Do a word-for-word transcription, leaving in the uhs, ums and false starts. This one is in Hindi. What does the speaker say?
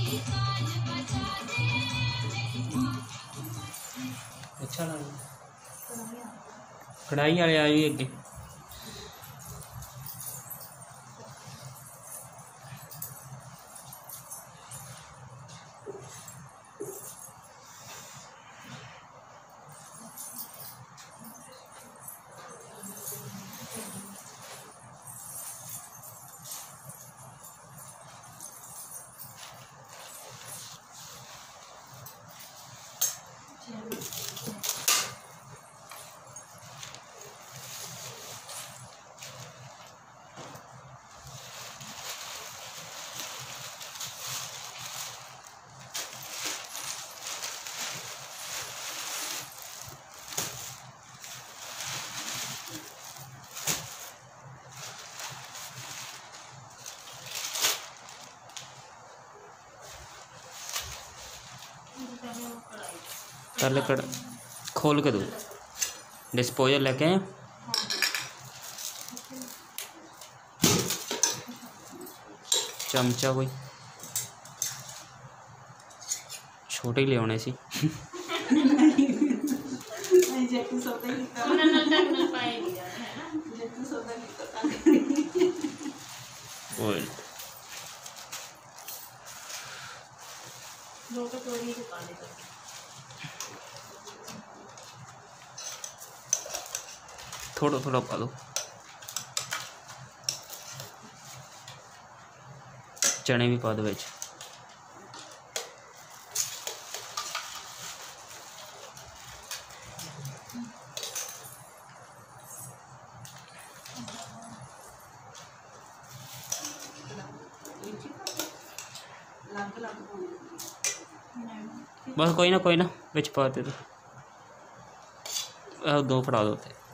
अच्छा लगा कढ़ाई वाले आई अगे पहले कड़ खोल के दो डिस्पोजल लेके आए चमचा कोई छोटे ही ले आने सी ऑयल थोड़ा थोड़ा पा दो चने भी पा दो बिच बस कोई ना कोई ना बिच पा दे दो दो फड़ा दो।